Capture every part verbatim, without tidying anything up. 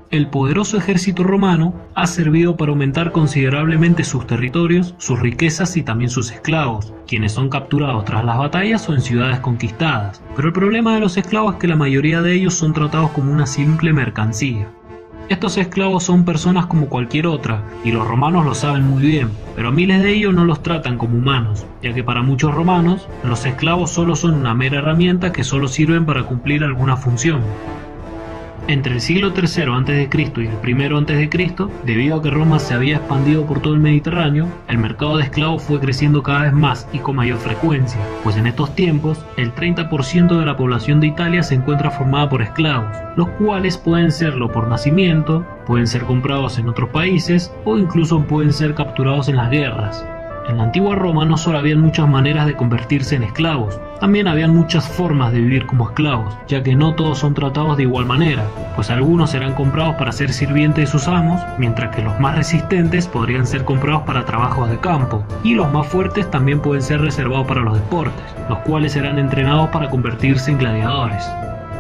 el poderoso ejército romano ha servido para aumentar considerablemente sus territorios, sus riquezas y también sus esclavos, quienes son capturados tras las batallas o en ciudades conquistadas. Pero el problema de los esclavos es que la mayoría de ellos son tratados como una simple mercancía. Estos esclavos son personas como cualquier otra, y los romanos lo saben muy bien, pero miles de ellos no los tratan como humanos, ya que para muchos romanos, los esclavos solo son una mera herramienta que solo sirven para cumplir alguna función. Entre el siglo tercero antes de Cristo y el primero antes de Cristo, debido a que Roma se había expandido por todo el Mediterráneo, el mercado de esclavos fue creciendo cada vez más y con mayor frecuencia, pues en estos tiempos, el treinta por ciento de la población de Italia se encuentra formada por esclavos, los cuales pueden serlo por nacimiento, pueden ser comprados en otros países o incluso pueden ser capturados en las guerras. En la antigua Roma no solo habían muchas maneras de convertirse en esclavos, también habían muchas formas de vivir como esclavos, ya que no todos son tratados de igual manera, pues algunos serán comprados para ser sirvientes de sus amos, mientras que los más resistentes podrían ser comprados para trabajos de campo, y los más fuertes también pueden ser reservados para los deportes, los cuales serán entrenados para convertirse en gladiadores.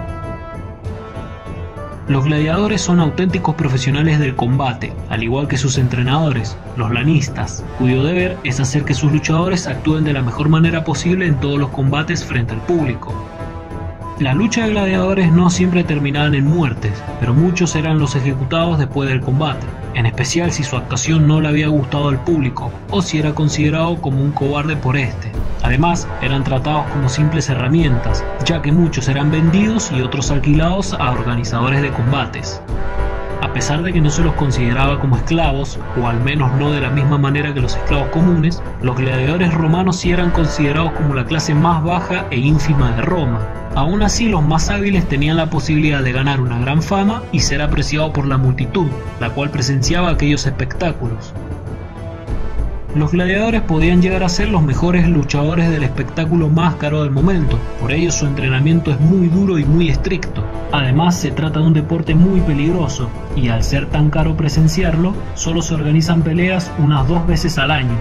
Los gladiadores son auténticos profesionales del combate, al igual que sus entrenadores, los lanistas, cuyo deber es hacer que sus luchadores actúen de la mejor manera posible en todos los combates frente al público. Las luchas de gladiadores no siempre terminaban en muertes, pero muchos eran los ejecutados después del combate, en especial si su actuación no le había gustado al público o si era considerado como un cobarde por este. Además, eran tratados como simples herramientas, ya que muchos eran vendidos y otros alquilados a organizadores de combates. A pesar de que no se los consideraba como esclavos, o al menos no de la misma manera que los esclavos comunes, los gladiadores romanos sí eran considerados como la clase más baja e ínfima de Roma. Aún así, los más hábiles tenían la posibilidad de ganar una gran fama y ser apreciados por la multitud, la cual presenciaba aquellos espectáculos. Los gladiadores podían llegar a ser los mejores luchadores del espectáculo más caro del momento, por ello su entrenamiento es muy duro y muy estricto. Además, se trata de un deporte muy peligroso, y al ser tan caro presenciarlo, solo se organizan peleas unas dos veces al año.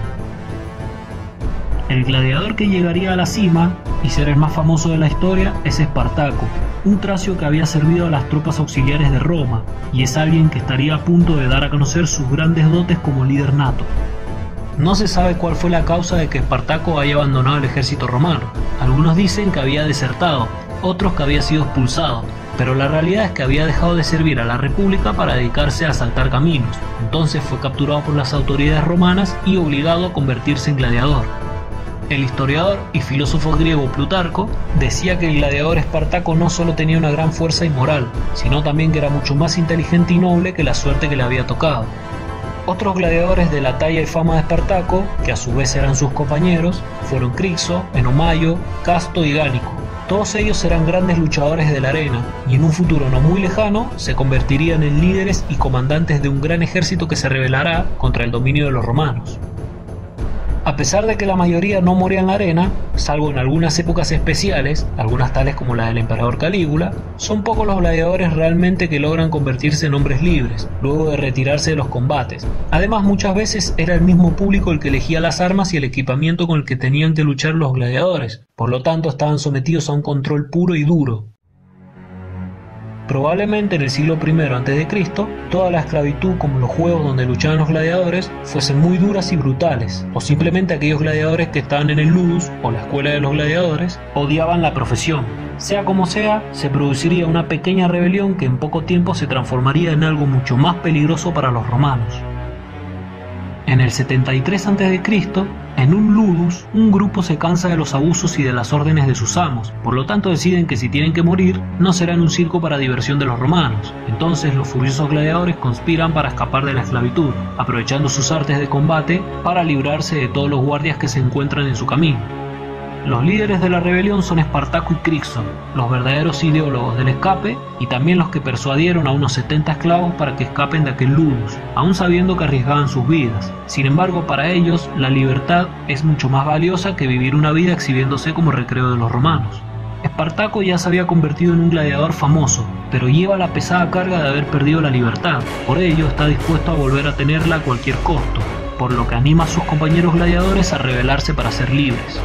El gladiador que llegaría a la cima, y será el más famoso de la historia, es Espartaco, un tracio que había servido a las tropas auxiliares de Roma, y es alguien que estaría a punto de dar a conocer sus grandes dotes como líder nato. No se sabe cuál fue la causa de que Espartaco haya abandonado el ejército romano. Algunos dicen que había desertado, otros que había sido expulsado, pero la realidad es que había dejado de servir a la República para dedicarse a asaltar caminos. Entonces fue capturado por las autoridades romanas y obligado a convertirse en gladiador. El historiador y filósofo griego Plutarco decía que el gladiador Espartaco no solo tenía una gran fuerza y moral, sino también que era mucho más inteligente y noble que la suerte que le había tocado. Otros gladiadores de la talla y fama de Espartaco, que a su vez eran sus compañeros, fueron Crixo, Enomayo, Casto y Gánico. Todos ellos eran grandes luchadores de la arena, y en un futuro no muy lejano se convertirían en líderes y comandantes de un gran ejército que se rebelará contra el dominio de los romanos. A pesar de que la mayoría no moría en la arena, salvo en algunas épocas especiales, algunas tales como la del emperador Calígula, son pocos los gladiadores realmente que logran convertirse en hombres libres, luego de retirarse de los combates. Además, muchas veces era el mismo público el que elegía las armas y el equipamiento con el que tenían que luchar los gladiadores, por lo tanto estaban sometidos a un control puro y duro. Probablemente en el siglo primero antes de Cristo, toda la esclavitud como los juegos donde luchaban los gladiadores fuesen muy duras y brutales, o simplemente aquellos gladiadores que estaban en el ludus o la escuela de los gladiadores odiaban la profesión. Sea como sea, se produciría una pequeña rebelión que en poco tiempo se transformaría en algo mucho más peligroso para los romanos. En el setenta y tres antes de Cristo, en un ludus, un grupo se cansa de los abusos y de las órdenes de sus amos, por lo tanto deciden que si tienen que morir, no será en un circo para diversión de los romanos. Entonces los furiosos gladiadores conspiran para escapar de la esclavitud, aprovechando sus artes de combate para librarse de todos los guardias que se encuentran en su camino. Los líderes de la rebelión son Espartaco y Crixo, los verdaderos ideólogos del escape y también los que persuadieron a unos setenta esclavos para que escapen de aquel ludus, aún sabiendo que arriesgaban sus vidas. Sin embargo, para ellos, la libertad es mucho más valiosa que vivir una vida exhibiéndose como recreo de los romanos. Espartaco ya se había convertido en un gladiador famoso, pero lleva la pesada carga de haber perdido la libertad, por ello está dispuesto a volver a tenerla a cualquier costo, por lo que anima a sus compañeros gladiadores a rebelarse para ser libres.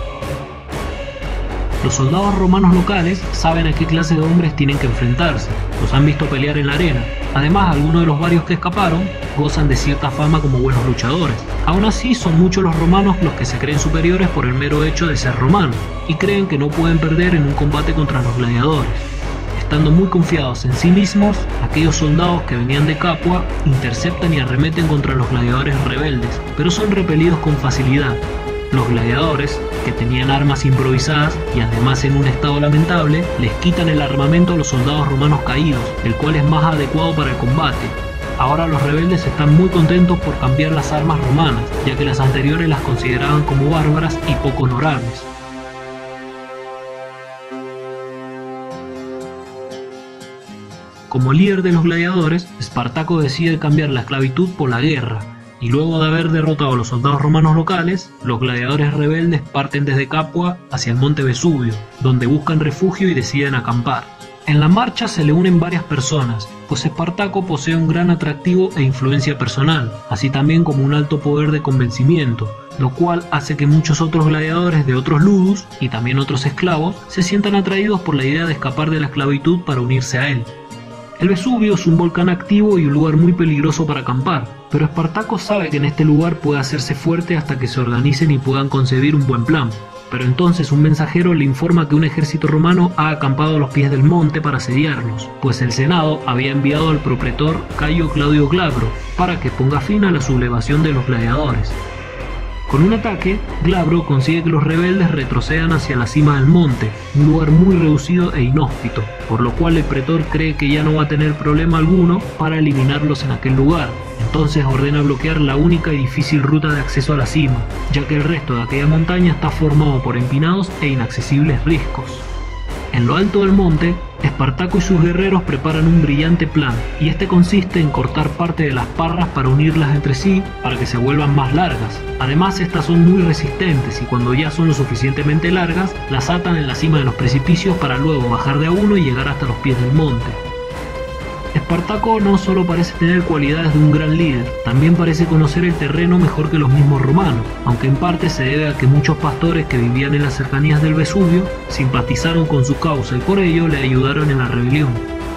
Los soldados romanos locales saben a qué clase de hombres tienen que enfrentarse, los han visto pelear en la arena. Además, algunos de los varios que escaparon gozan de cierta fama como buenos luchadores. Aún así, son muchos los romanos los que se creen superiores por el mero hecho de ser romanos, y creen que no pueden perder en un combate contra los gladiadores. Estando muy confiados en sí mismos, aquellos soldados que venían de Capua interceptan y arremeten contra los gladiadores rebeldes, pero son repelidos con facilidad. Los gladiadores, que tenían armas improvisadas y además en un estado lamentable, les quitan el armamento a los soldados romanos caídos, el cual es más adecuado para el combate. Ahora los rebeldes están muy contentos por cambiar las armas romanas, ya que las anteriores las consideraban como bárbaras y poco honorables. Como líder de los gladiadores, Espartaco decide cambiar la esclavitud por la guerra, y luego de haber derrotado a los soldados romanos locales, los gladiadores rebeldes parten desde Capua hacia el monte Vesubio, donde buscan refugio y deciden acampar. En la marcha se le unen varias personas, pues Espartaco posee un gran atractivo e influencia personal, así también como un alto poder de convencimiento, lo cual hace que muchos otros gladiadores de otros ludus, y también otros esclavos, se sientan atraídos por la idea de escapar de la esclavitud para unirse a él. El Vesubio es un volcán activo y un lugar muy peligroso para acampar, pero Espartaco sabe que en este lugar puede hacerse fuerte hasta que se organicen y puedan concebir un buen plan. Pero entonces un mensajero le informa que un ejército romano ha acampado a los pies del monte para asediarlos, pues el Senado había enviado al propretor Cayo Claudio Glabro para que ponga fin a la sublevación de los gladiadores. Con un ataque, Glabro consigue que los rebeldes retrocedan hacia la cima del monte, un lugar muy reducido e inhóspito, por lo cual el pretor cree que ya no va a tener problema alguno para eliminarlos en aquel lugar. Entonces ordena bloquear la única y difícil ruta de acceso a la cima, ya que el resto de aquella montaña está formado por empinados e inaccesibles riscos. En lo alto del monte, Espartaco y sus guerreros preparan un brillante plan, y este consiste en cortar parte de las parras para unirlas entre sí para que se vuelvan más largas. Además, estas son muy resistentes y cuando ya son lo suficientemente largas, las atan en la cima de los precipicios para luego bajar de a uno y llegar hasta los pies del monte. Espartaco no solo parece tener cualidades de un gran líder, también parece conocer el terreno mejor que los mismos romanos, aunque en parte se debe a que muchos pastores que vivían en las cercanías del Vesubio simpatizaron con su causa y por ello le ayudaron en la rebelión.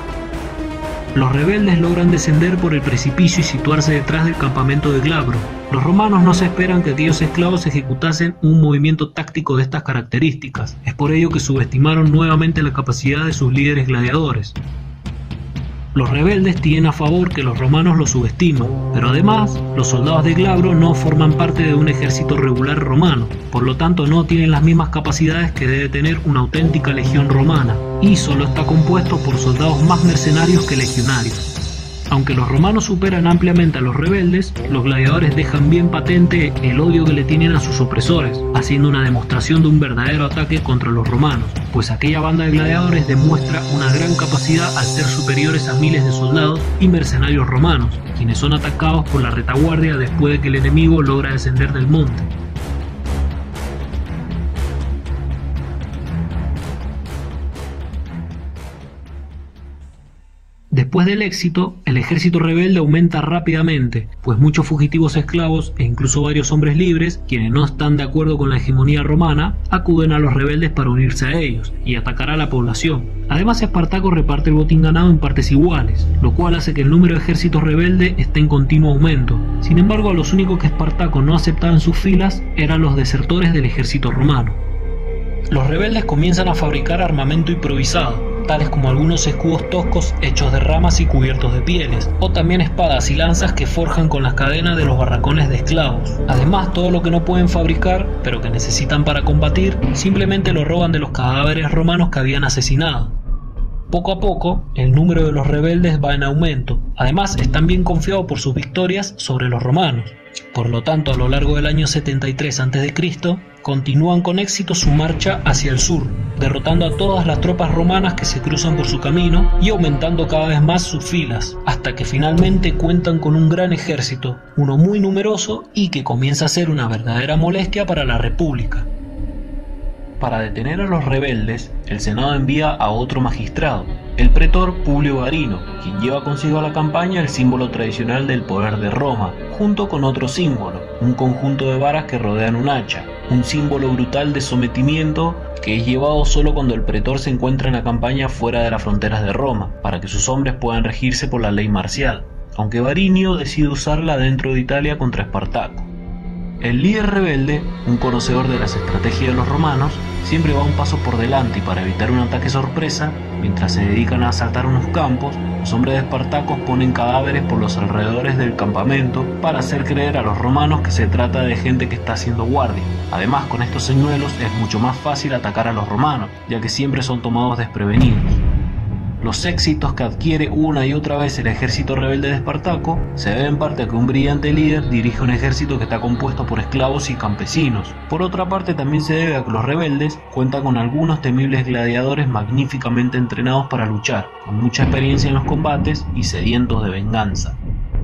Los rebeldes logran descender por el precipicio y situarse detrás del campamento de Glabro. Los romanos no se esperan que aquellos esclavos ejecutasen un movimiento táctico de estas características, es por ello que subestimaron nuevamente la capacidad de sus líderes gladiadores. Los rebeldes tienen a favor que los romanos los subestiman, pero además, los soldados de Glabro no forman parte de un ejército regular romano, por lo tanto no tienen las mismas capacidades que debe tener una auténtica legión romana, y solo está compuesto por soldados más mercenarios que legionarios. Aunque los romanos superan ampliamente a los rebeldes, los gladiadores dejan bien patente el odio que le tienen a sus opresores, haciendo una demostración de un verdadero ataque contra los romanos, pues aquella banda de gladiadores demuestra una gran capacidad al ser superiores a miles de soldados y mercenarios romanos, quienes son atacados por la retaguardia después de que el enemigo logra descender del monte. Después del éxito, el ejército rebelde aumenta rápidamente, pues muchos fugitivos esclavos e incluso varios hombres libres, quienes no están de acuerdo con la hegemonía romana, acuden a los rebeldes para unirse a ellos y atacar a la población. Además, Espartaco reparte el botín ganado en partes iguales, lo cual hace que el número de ejércitos rebeldes esté en continuo aumento. Sin embargo, los únicos que Espartaco no aceptaba en sus filas eran los desertores del ejército romano. Los rebeldes comienzan a fabricar armamento improvisado, tales como algunos escudos toscos hechos de ramas y cubiertos de pieles, o también espadas y lanzas que forjan con las cadenas de los barracones de esclavos. Además, todo lo que no pueden fabricar, pero que necesitan para combatir, simplemente lo roban de los cadáveres romanos que habían asesinado. Poco a poco, el número de los rebeldes va en aumento. Además, están bien confiados por sus victorias sobre los romanos. Por lo tanto, a lo largo del año setenta y tres antes de Cristo, continúan con éxito su marcha hacia el sur, derrotando a todas las tropas romanas que se cruzan por su camino y aumentando cada vez más sus filas, hasta que finalmente cuentan con un gran ejército, uno muy numeroso y que comienza a ser una verdadera molestia para la República. Para detener a los rebeldes, el Senado envía a otro magistrado, el pretor Publio Varino, quien lleva consigo a la campaña el símbolo tradicional del poder de Roma, junto con otro símbolo, un conjunto de varas que rodean un hacha, un símbolo brutal de sometimiento que es llevado solo cuando el pretor se encuentra en la campaña fuera de las fronteras de Roma, para que sus hombres puedan regirse por la ley marcial, aunque Varinio decide usarla dentro de Italia contra Espartaco. El líder rebelde, un conocedor de las estrategias de los romanos, siempre va un paso por delante y para evitar un ataque sorpresa, mientras se dedican a asaltar unos campos, los hombres de Espartaco ponen cadáveres por los alrededores del campamento para hacer creer a los romanos que se trata de gente que está haciendo guardia. Además, con estos señuelos es mucho más fácil atacar a los romanos, ya que siempre son tomados desprevenidos. Los éxitos que adquiere una y otra vez el ejército rebelde de Espartaco se deben en parte a que un brillante líder dirige un ejército que está compuesto por esclavos y campesinos. Por otra parte, también se debe a que los rebeldes cuentan con algunos temibles gladiadores magníficamente entrenados para luchar, con mucha experiencia en los combates y sedientos de venganza.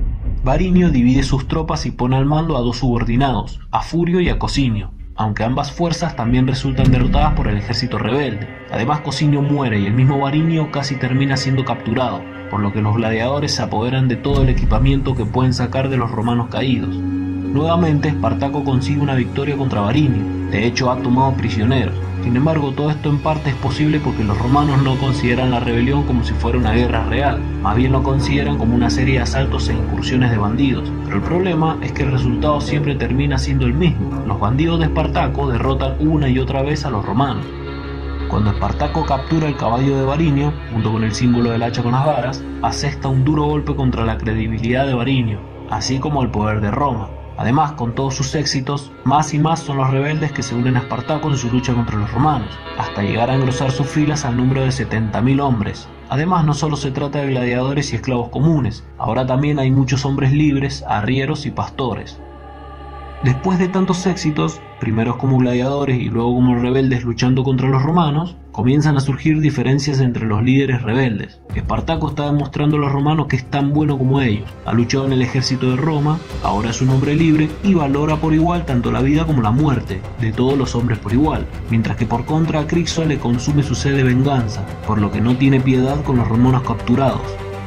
Varinio divide sus tropas y pone al mando a dos subordinados, a Furio y a Cosinio, aunque ambas fuerzas también resultan derrotadas por el ejército rebelde. Además, Cosinio muere y el mismo Varinio casi termina siendo capturado, por lo que los gladiadores se apoderan de todo el equipamiento que pueden sacar de los romanos caídos. Nuevamente, Espartaco consigue una victoria contra Varinio, de hecho ha tomado prisioneros. Sin embargo, todo esto en parte es posible porque los romanos no consideran la rebelión como si fuera una guerra real, más bien lo consideran como una serie de asaltos e incursiones de bandidos. Pero el problema es que el resultado siempre termina siendo el mismo. Los bandidos de Espartaco derrotan una y otra vez a los romanos. Cuando Espartaco captura el caballo de Varinio, junto con el símbolo del hacha con las varas, asesta un duro golpe contra la credibilidad de Varinio, así como el poder de Roma. Además, con todos sus éxitos, más y más son los rebeldes que se unen a Espartaco en su lucha contra los romanos, hasta llegar a engrosar sus filas al número de setenta mil hombres. Además, no solo se trata de gladiadores y esclavos comunes, ahora también hay muchos hombres libres, arrieros y pastores. Después de tantos éxitos, primero como gladiadores y luego como rebeldes luchando contra los romanos, comienzan a surgir diferencias entre los líderes rebeldes. Espartaco está demostrando a los romanos que es tan bueno como ellos, ha luchado en el ejército de Roma, ahora es un hombre libre y valora por igual tanto la vida como la muerte, de todos los hombres por igual, mientras que por contra a Crixo le consume su sed de venganza, por lo que no tiene piedad con los romanos capturados.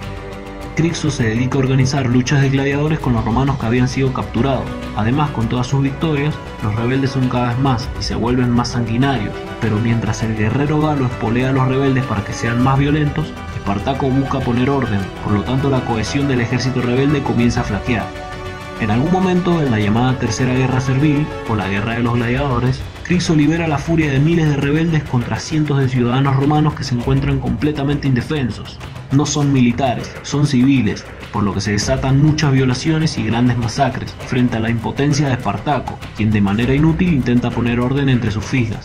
Crixo se dedica a organizar luchas de gladiadores con los romanos que habían sido capturados. Además, con todas sus victorias, los rebeldes son cada vez más y se vuelven más sanguinarios, pero mientras el guerrero galo espolea a los rebeldes para que sean más violentos, Espartaco busca poner orden, por lo tanto la cohesión del ejército rebelde comienza a flaquear. En algún momento, en la llamada Tercera Guerra Servil, o la Guerra de los Gladiadores, Crixo libera la furia de miles de rebeldes contra cientos de ciudadanos romanos que se encuentran completamente indefensos. No son militares, son civiles, por lo que se desatan muchas violaciones y grandes masacres frente a la impotencia de Espartaco, quien de manera inútil intenta poner orden entre sus filas.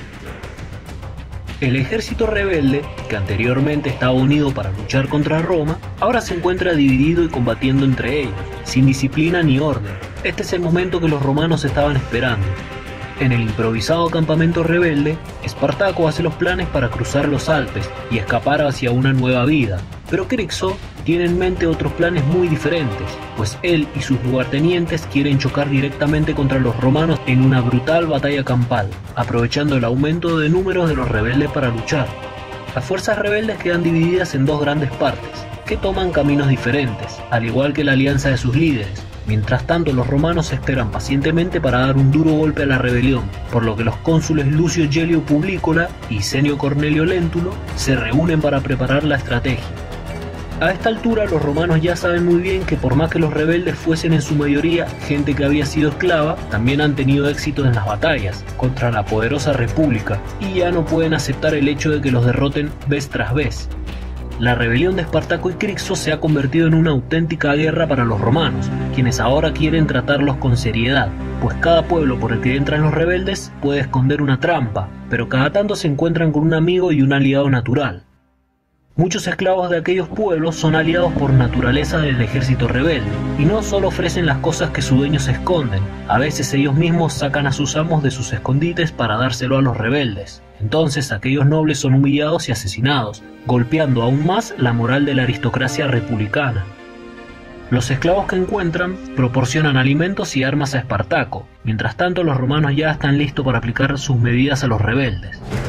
El ejército rebelde, que anteriormente estaba unido para luchar contra Roma, ahora se encuentra dividido y combatiendo entre ellos, sin disciplina ni orden. Este es el momento que los romanos estaban esperando. En el improvisado campamento rebelde, Espartaco hace los planes para cruzar los Alpes y escapar hacia una nueva vida, pero Crixo tiene en mente otros planes muy diferentes, pues él y sus lugartenientes quieren chocar directamente contra los romanos en una brutal batalla campal, aprovechando el aumento de números de los rebeldes para luchar. Las fuerzas rebeldes quedan divididas en dos grandes partes, que toman caminos diferentes, al igual que la alianza de sus líderes. Mientras tanto, los romanos esperan pacientemente para dar un duro golpe a la rebelión, por lo que los cónsules Lucio Gelio Publícola y Senio Cornelio Léntulo se reúnen para preparar la estrategia. A esta altura, los romanos ya saben muy bien que por más que los rebeldes fuesen en su mayoría gente que había sido esclava, también han tenido éxito en las batallas contra la poderosa república, y ya no pueden aceptar el hecho de que los derroten vez tras vez. La rebelión de Espartaco y Crixo se ha convertido en una auténtica guerra para los romanos, quienes ahora quieren tratarlos con seriedad, pues cada pueblo por el que entran los rebeldes puede esconder una trampa, pero cada tanto se encuentran con un amigo y un aliado natural. Muchos esclavos de aquellos pueblos son aliados por naturaleza del ejército rebelde, y no solo ofrecen las cosas que sus dueños esconden, a veces ellos mismos sacan a sus amos de sus escondites para dárselo a los rebeldes. Entonces aquellos nobles son humillados y asesinados, golpeando aún más la moral de la aristocracia republicana. Los esclavos que encuentran proporcionan alimentos y armas a Espartaco, mientras tanto los romanos ya están listos para aplicar sus medidas a los rebeldes.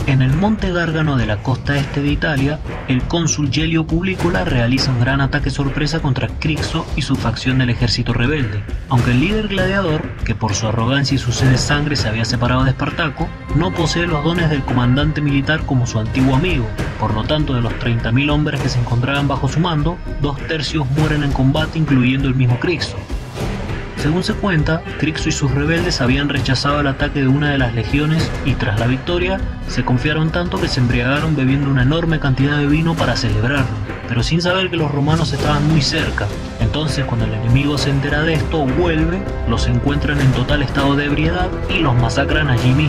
En el monte Gárgano de la costa este de Italia, el cónsul Gelio Publicola realiza un gran ataque sorpresa contra Crixo y su facción del ejército rebelde. Aunque el líder gladiador, que por su arrogancia y su sed de sangre se había separado de Espartaco, no posee los dones del comandante militar como su antiguo amigo. Por lo tanto, de los treinta mil hombres que se encontraban bajo su mando, dos tercios mueren en combate, incluyendo el mismo Crixo. Según se cuenta, Crixo y sus rebeldes habían rechazado el ataque de una de las legiones y tras la victoria se confiaron tanto que se embriagaron bebiendo una enorme cantidad de vino para celebrarlo, pero sin saber que los romanos estaban muy cerca. Entonces, cuando el enemigo se entera de esto, vuelve, los encuentran en total estado de ebriedad y los masacran allí mismo.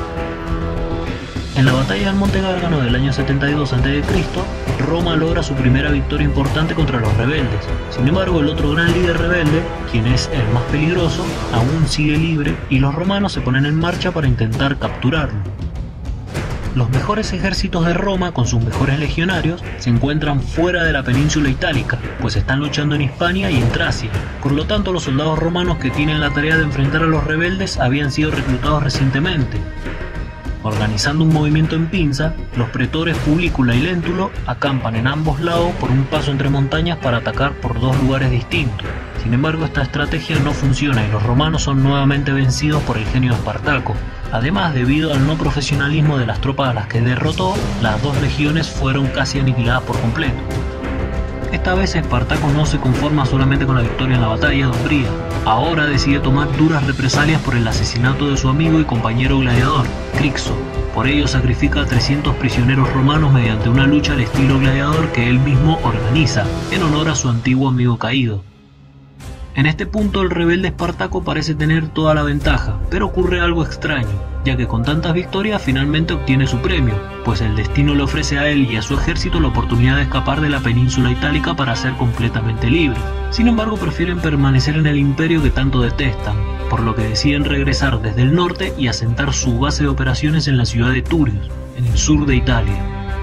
En la batalla del Monte Gárgano del año setenta y dos antes de Cristo, Roma logra su primera victoria importante contra los rebeldes. Sin embargo, el otro gran líder rebelde, quien es el más peligroso, aún sigue libre y los romanos se ponen en marcha para intentar capturarlo. Los mejores ejércitos de Roma, con sus mejores legionarios, se encuentran fuera de la península itálica, pues están luchando en Hispania y en Tracia. Por lo tanto, los soldados romanos que tienen la tarea de enfrentar a los rebeldes habían sido reclutados recientemente. Organizando un movimiento en pinza, los pretores Publicola y Léntulo acampan en ambos lados por un paso entre montañas para atacar por dos lugares distintos. Sin embargo, esta estrategia no funciona y los romanos son nuevamente vencidos por el genio de Espartaco. Además, debido al no profesionalismo de las tropas a las que derrotó, las dos legiones fueron casi aniquiladas por completo. Esta vez Espartaco no se conforma solamente con la victoria en la batalla de Umbría. Ahora decide tomar duras represalias por el asesinato de su amigo y compañero gladiador, Crixo. Por ello sacrifica a trescientos prisioneros romanos mediante una lucha al estilo gladiador que él mismo organiza, en honor a su antiguo amigo caído. En este punto el rebelde Espartaco parece tener toda la ventaja, pero ocurre algo extraño, ya que con tantas victorias finalmente obtiene su premio, pues el destino le ofrece a él y a su ejército la oportunidad de escapar de la península itálica para ser completamente libres. Sin embargo, prefieren permanecer en el imperio que tanto detestan, por lo que deciden regresar desde el norte y asentar su base de operaciones en la ciudad de Turios, en el sur de Italia.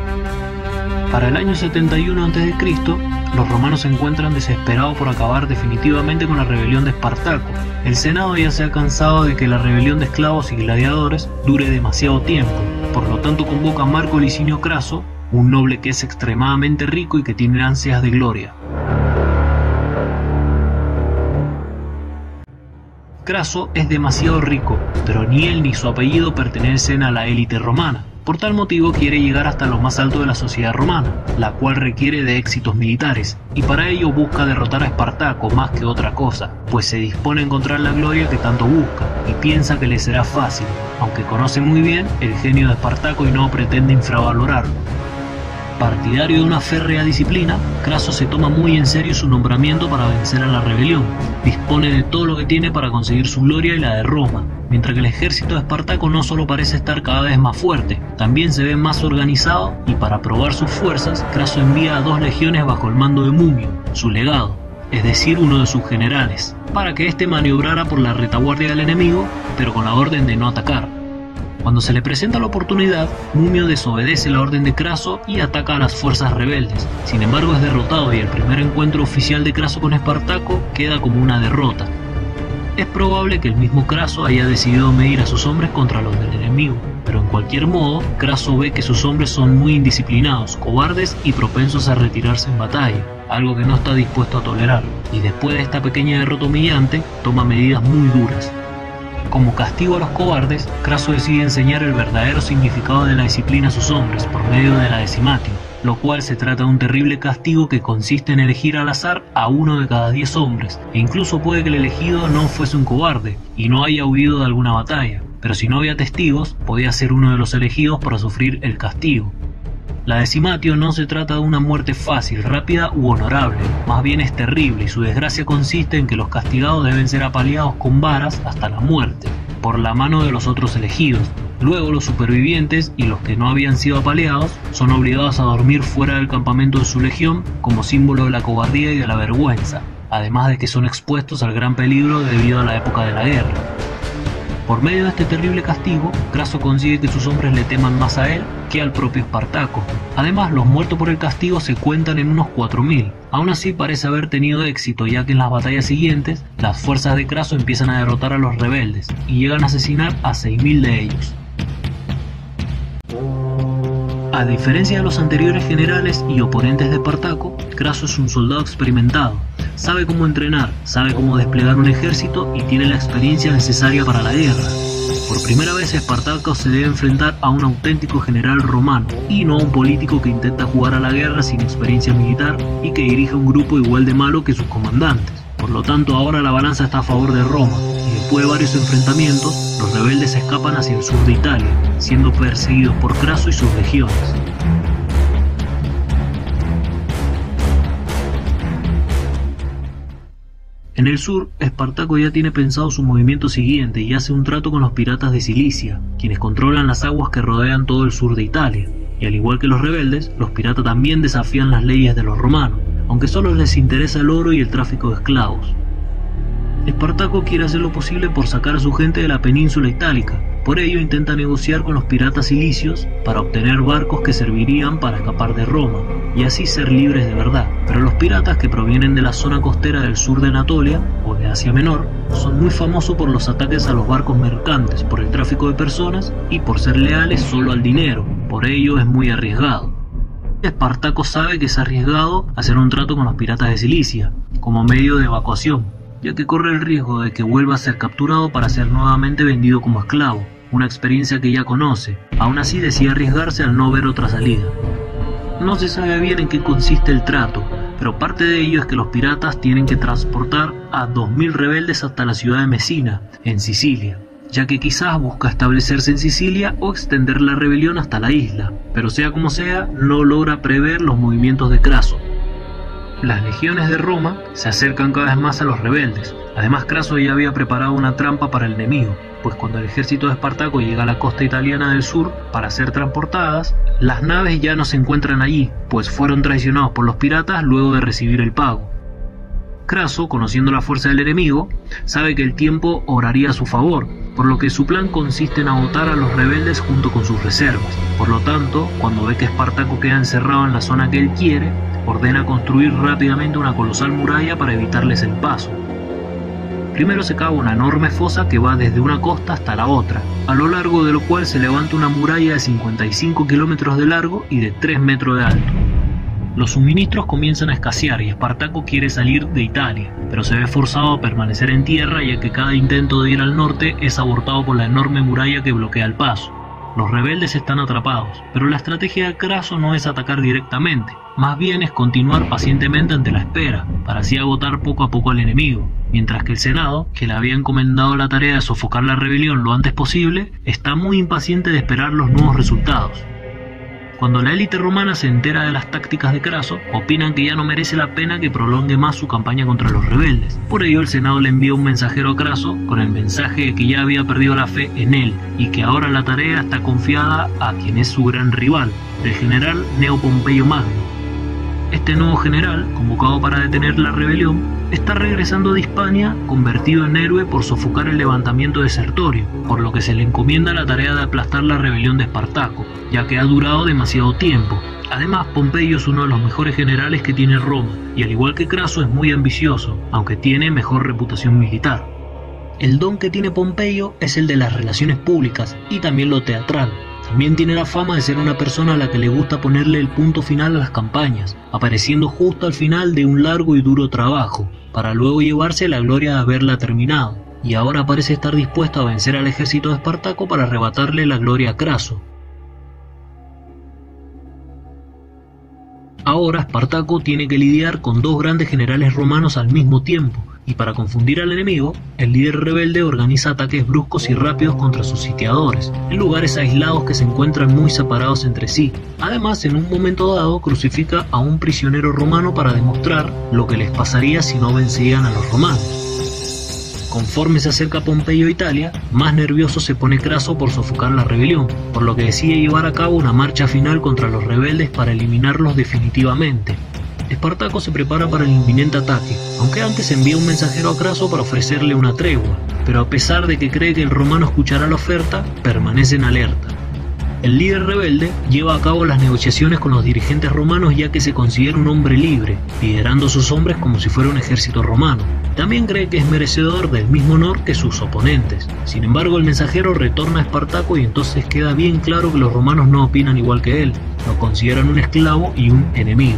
Para el año setenta y uno antes de Cristo, los romanos se encuentran desesperados por acabar definitivamente con la rebelión de Espartaco. El Senado ya se ha cansado de que la rebelión de esclavos y gladiadores dure demasiado tiempo, por lo tanto convoca a Marco Licinio Craso, un noble que es extremadamente rico y que tiene ansias de gloria. Craso es demasiado rico, pero ni él ni su apellido pertenecen a la élite romana. Por tal motivo quiere llegar hasta lo más alto de la sociedad romana, la cual requiere de éxitos militares, y para ello busca derrotar a Espartaco más que otra cosa, pues se dispone a encontrar la gloria que tanto busca, y piensa que le será fácil, aunque conoce muy bien el genio de Espartaco y no pretende infravalorarlo. Partidario de una férrea disciplina, Craso se toma muy en serio su nombramiento para vencer a la rebelión. Dispone de todo lo que tiene para conseguir su gloria y la de Roma, mientras que el ejército de Espartaco no solo parece estar cada vez más fuerte, también se ve más organizado y para probar sus fuerzas, Craso envía a dos legiones bajo el mando de Mumio, su legado, es decir, uno de sus generales, para que éste maniobrara por la retaguardia del enemigo, pero con la orden de no atacar. Cuando se le presenta la oportunidad, Mumio desobedece la orden de Craso y ataca a las fuerzas rebeldes. Sin embargo, es derrotado y el primer encuentro oficial de Craso con Espartaco queda como una derrota. Es probable que el mismo Craso haya decidido medir a sus hombres contra los del enemigo, pero en cualquier modo, Craso ve que sus hombres son muy indisciplinados, cobardes y propensos a retirarse en batalla, algo que no está dispuesto a tolerar, y después de esta pequeña derrota humillante, toma medidas muy duras. Como castigo a los cobardes, Craso decide enseñar el verdadero significado de la disciplina a sus hombres por medio de la decimatio, lo cual se trata de un terrible castigo que consiste en elegir al azar a uno de cada diez hombres, e incluso puede que el elegido no fuese un cobarde y no haya huido de alguna batalla, pero si no había testigos, podía ser uno de los elegidos para sufrir el castigo. La decimatio no se trata de una muerte fácil, rápida u honorable, más bien es terrible y su desgracia consiste en que los castigados deben ser apaleados con varas hasta la muerte, por la mano de los otros elegidos. Luego los supervivientes y los que no habían sido apaleados son obligados a dormir fuera del campamento de su legión como símbolo de la cobardía y de la vergüenza, además de que son expuestos al gran peligro debido a la época de la guerra. Por medio de este terrible castigo, Craso consigue que sus hombres le teman más a él que al propio Espartaco. Además, los muertos por el castigo se cuentan en unos cuatro mil. Aún así parece haber tenido éxito, ya que en las batallas siguientes, las fuerzas de Craso empiezan a derrotar a los rebeldes y llegan a asesinar a seis mil de ellos. A diferencia de los anteriores generales y oponentes de Espartaco, Craso es un soldado experimentado, sabe cómo entrenar, sabe cómo desplegar un ejército y tiene la experiencia necesaria para la guerra. Por primera vez Espartaco se debe enfrentar a un auténtico general romano y no a un político que intenta jugar a la guerra sin experiencia militar y que dirige un grupo igual de malo que sus comandantes. Por lo tanto, ahora la balanza está a favor de Roma, y después de varios enfrentamientos, los rebeldes escapan hacia el sur de Italia, siendo perseguidos por Craso y sus legiones. En el sur, Espartaco ya tiene pensado su movimiento siguiente y hace un trato con los piratas de Cilicia, quienes controlan las aguas que rodean todo el sur de Italia. Y al igual que los rebeldes, los piratas también desafían las leyes de los romanos, aunque solo les interesa el oro y el tráfico de esclavos. Espartaco quiere hacer lo posible por sacar a su gente de la península itálica, por ello intenta negociar con los piratas cilicios para obtener barcos que servirían para escapar de Roma, y así ser libres de verdad. Pero los piratas que provienen de la zona costera del sur de Anatolia, o de Asia Menor, son muy famosos por los ataques a los barcos mercantes, por el tráfico de personas y por ser leales solo al dinero, por ello es muy arriesgado. Espartaco sabe que es arriesgado hacer un trato con los piratas de Cilicia, como medio de evacuación, ya que corre el riesgo de que vuelva a ser capturado para ser nuevamente vendido como esclavo, una experiencia que ya conoce. Aún así decide arriesgarse al no ver otra salida. No se sabe bien en qué consiste el trato, pero parte de ello es que los piratas tienen que transportar a dos mil rebeldes hasta la ciudad de Mesina, en Sicilia, ya que quizás busca establecerse en Sicilia o extender la rebelión hasta la isla, pero sea como sea, no logra prever los movimientos de Craso. Las legiones de Roma se acercan cada vez más a los rebeldes. Además, Craso ya había preparado una trampa para el enemigo, pues cuando el ejército de Espartaco llega a la costa italiana del sur para ser transportadas, las naves ya no se encuentran allí, pues fueron traicionados por los piratas luego de recibir el pago. Craso, conociendo la fuerza del enemigo, sabe que el tiempo obraría a su favor, por lo que su plan consiste en agotar a los rebeldes junto con sus reservas. Por lo tanto, cuando ve que Espartaco queda encerrado en la zona que él quiere, ordena construir rápidamente una colosal muralla para evitarles el paso. Primero se cava una enorme fosa que va desde una costa hasta la otra, a lo largo de lo cual se levanta una muralla de cincuenta y cinco kilómetros de largo y de tres metros de alto. Los suministros comienzan a escasear y Espartaco quiere salir de Italia, pero se ve forzado a permanecer en tierra ya que cada intento de ir al norte es abortado por la enorme muralla que bloquea el paso. Los rebeldes están atrapados, pero la estrategia de Craso no es atacar directamente, más bien es continuar pacientemente ante la espera, para así agotar poco a poco al enemigo, mientras que el Senado, que le había encomendado la tarea de sofocar la rebelión lo antes posible, está muy impaciente de esperar los nuevos resultados. Cuando la élite romana se entera de las tácticas de Craso, opinan que ya no merece la pena que prolongue más su campaña contra los rebeldes. Por ello el Senado le envía un mensajero a Craso con el mensaje de que ya había perdido la fe en él y que ahora la tarea está confiada a quien es su gran rival, el general Gneo Pompeyo Magno. Este nuevo general, convocado para detener la rebelión, está regresando de Hispania convertido en héroe por sofocar el levantamiento de Sertorio, por lo que se le encomienda la tarea de aplastar la rebelión de Espartaco, ya que ha durado demasiado tiempo. Además, Pompeyo es uno de los mejores generales que tiene Roma, y al igual que Craso es muy ambicioso, aunque tiene mejor reputación militar. El don que tiene Pompeyo es el de las relaciones públicas y también lo teatral. También tiene la fama de ser una persona a la que le gusta ponerle el punto final a las campañas, apareciendo justo al final de un largo y duro trabajo, para luego llevarse la gloria de haberla terminado, y ahora parece estar dispuesto a vencer al ejército de Espartaco para arrebatarle la gloria a Craso. Ahora Espartaco tiene que lidiar con dos grandes generales romanos al mismo tiempo, y para confundir al enemigo, el líder rebelde organiza ataques bruscos y rápidos contra sus sitiadores, en lugares aislados que se encuentran muy separados entre sí. Además, en un momento dado, crucifica a un prisionero romano para demostrar lo que les pasaría si no vencían a los romanos. Conforme se acerca Pompeyo a Italia, más nervioso se pone Craso por sofocar la rebelión, por lo que decide llevar a cabo una marcha final contra los rebeldes para eliminarlos definitivamente. Espartaco se prepara para el inminente ataque, aunque antes envía un mensajero a Craso para ofrecerle una tregua, pero a pesar de que cree que el romano escuchará la oferta, permanece en alerta. El líder rebelde lleva a cabo las negociaciones con los dirigentes romanos ya que se considera un hombre libre, liderando a sus hombres como si fuera un ejército romano. También cree que es merecedor del mismo honor que sus oponentes. Sin embargo, el mensajero retorna a Espartaco y entonces queda bien claro que los romanos no opinan igual que él, lo consideran un esclavo y un enemigo.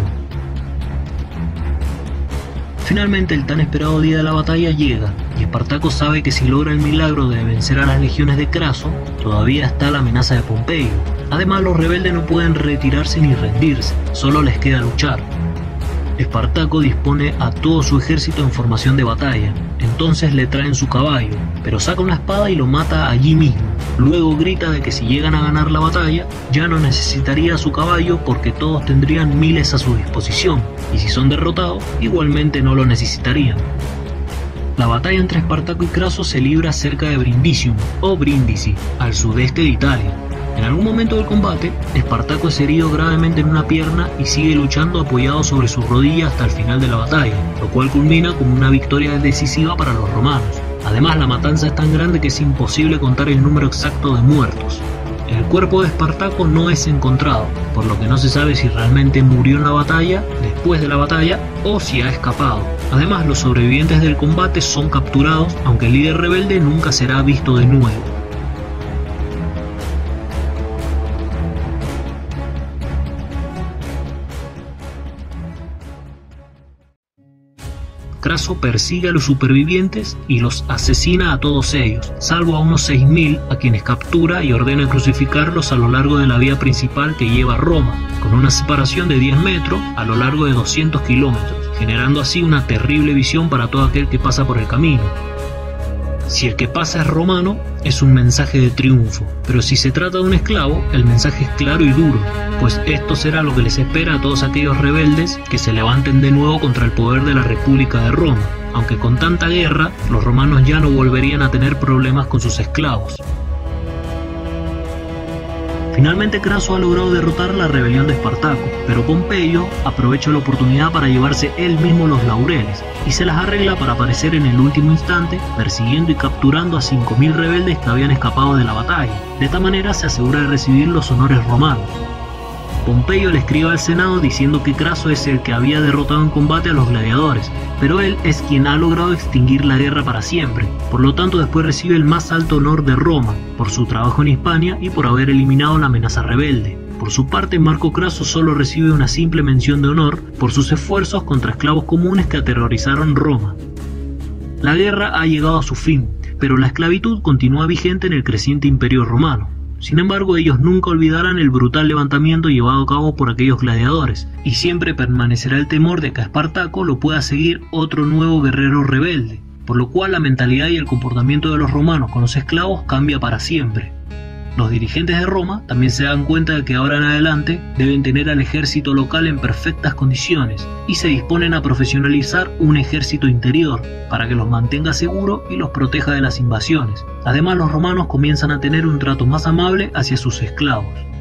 Finalmente el tan esperado día de la batalla llega, y Espartaco sabe que si logra el milagro de vencer a las legiones de Craso, todavía está la amenaza de Pompeyo. Además, los rebeldes no pueden retirarse ni rendirse, solo les queda luchar. Espartaco dispone a todo su ejército en formación de batalla, entonces le traen su caballo, pero saca una espada y lo mata allí mismo. Luego grita de que si llegan a ganar la batalla, ya no necesitaría su caballo porque todos tendrían miles a su disposición, y si son derrotados, igualmente no lo necesitarían. La batalla entre Espartaco y Craso se libra cerca de Brindisium, o Brindisi, al sudeste de Italia. En algún momento del combate, Espartaco es herido gravemente en una pierna y sigue luchando apoyado sobre su rodilla hasta el final de la batalla, lo cual culmina como una victoria decisiva para los romanos. Además, la matanza es tan grande que es imposible contar el número exacto de muertos. El cuerpo de Espartaco no es encontrado, por lo que no se sabe si realmente murió en la batalla, después de la batalla, o si ha escapado. Además, los sobrevivientes del combate son capturados, aunque el líder rebelde nunca será visto de nuevo. Craso persigue a los supervivientes y los asesina a todos ellos, salvo a unos seis mil a quienes captura y ordena crucificarlos a lo largo de la vía principal que lleva a Roma, con una separación de diez metros a lo largo de doscientos kilómetros, generando así una terrible visión para todo aquel que pasa por el camino. Si el que pasa es romano, es un mensaje de triunfo, pero si se trata de un esclavo, el mensaje es claro y duro, pues esto será lo que les espera a todos aquellos rebeldes que se levanten de nuevo contra el poder de la República de Roma, aunque con tanta guerra, los romanos ya no volverían a tener problemas con sus esclavos. Finalmente Craso ha logrado derrotar la rebelión de Espartaco, pero Pompeyo aprovecha la oportunidad para llevarse él mismo los laureles y se las arregla para aparecer en el último instante persiguiendo y capturando a cinco mil rebeldes que habían escapado de la batalla. De esta manera se asegura de recibir los honores romanos. Pompeyo le escribe al Senado diciendo que Craso es el que había derrotado en combate a los gladiadores, pero él es quien ha logrado extinguir la guerra para siempre. Por lo tanto, después recibe el más alto honor de Roma, por su trabajo en Hispania y por haber eliminado la amenaza rebelde. Por su parte, Marco Craso solo recibe una simple mención de honor por sus esfuerzos contra esclavos comunes que aterrorizaron Roma. La guerra ha llegado a su fin, pero la esclavitud continúa vigente en el creciente imperio romano. Sin embargo, ellos nunca olvidarán el brutal levantamiento llevado a cabo por aquellos gladiadores, y siempre permanecerá el temor de que a Espartaco lo pueda seguir otro nuevo guerrero rebelde, por lo cual la mentalidad y el comportamiento de los romanos con los esclavos cambia para siempre. Los dirigentes de Roma también se dan cuenta de que ahora en adelante deben tener al ejército local en perfectas condiciones y se disponen a profesionalizar un ejército interior para que los mantenga seguros y los proteja de las invasiones. Además, los romanos comienzan a tener un trato más amable hacia sus esclavos.